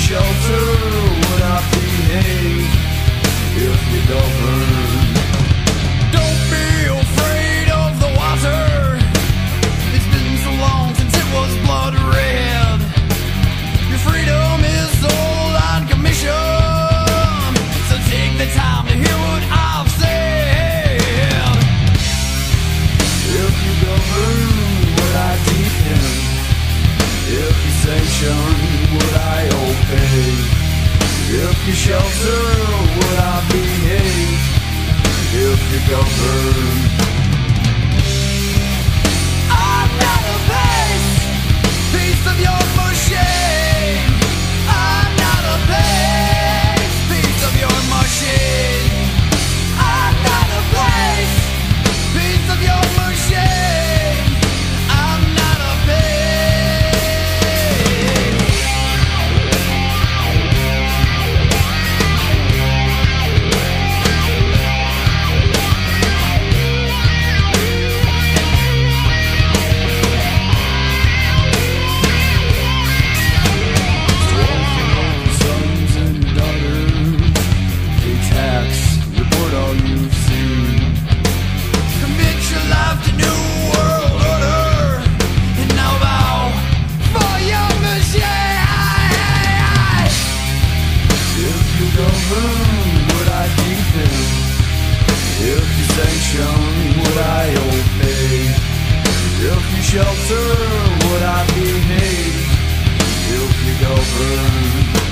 shelter, would I behave if you govern? Don't be afraid of the water. It's been so long since it was blood red. Your freedom is sold on commission, so take the time to hear what I've said. If you govern, would I defend? If you sanction, would I obey? If you shelter, would I behave? If you govern, I'm not a piece of your machine. I'm not a piece of your machine. I'm not a piece of your machine. I'm not a piece. Sons and daughters, they tax, report all you've seen. Commit your life to new world order, and now bow for your machine. If you govern, would I defend? If you sanction, would I obey? If you shelter, would I behave? If you govern,